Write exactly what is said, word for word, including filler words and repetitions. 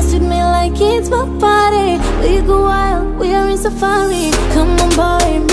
dance with me like it's my party. We go wild, we are in safari. Come on boy,